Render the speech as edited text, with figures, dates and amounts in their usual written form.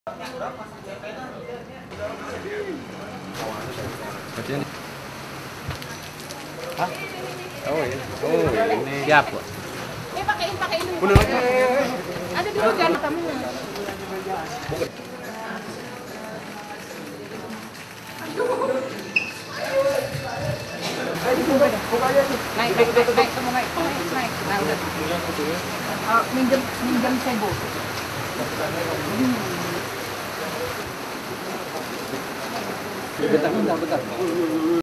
Hah? Oh iya. Oh ini siap. Pakein dulu. Bener. Ada dulu kan tamunya. Naik. Nah, udah. Minjem sebo. Bentar.